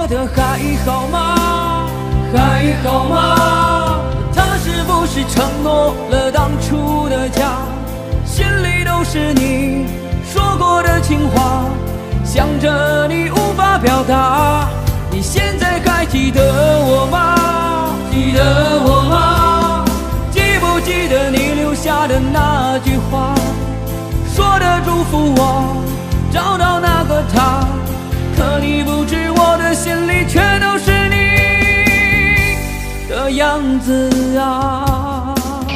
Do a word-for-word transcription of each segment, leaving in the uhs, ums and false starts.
得还好吗？还好吗？他是不是承诺了当初的家？心里都是你说过的情话，想着你无法表达。你现在还记得我吗？记得我吗？记不记得你留下的那句话，说的祝福我找到那个他。可你不知我的心里却都是你的样子啊。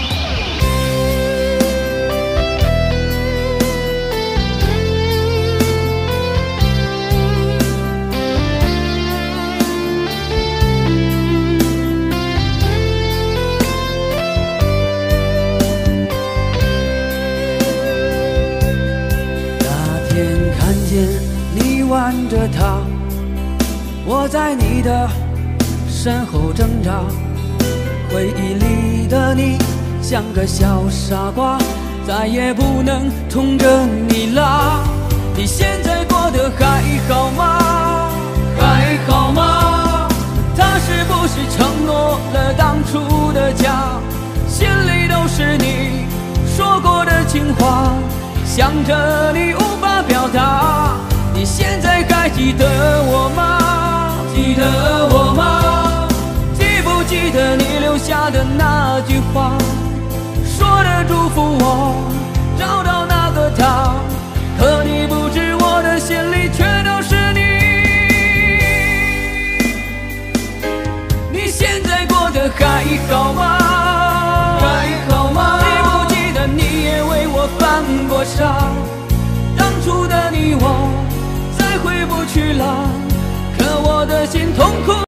那天看见你挽着她，我在你的身后挣扎，回忆里的你像个小傻瓜，再也不能宠着你啦。你现在过得还好吗？还好吗？他是不是承诺了当初的家？心里都是你说过的情话，想着你无法表达。你现在还记得我吗？记得我吗？记不记得你留下的那句话，说的祝福我找到那个他。可你不知我的心里却都是你。你现在过得还好吗？还好吗？记不记得你也为我犯过傻？当初的你我再回不去了，可我的心痛苦。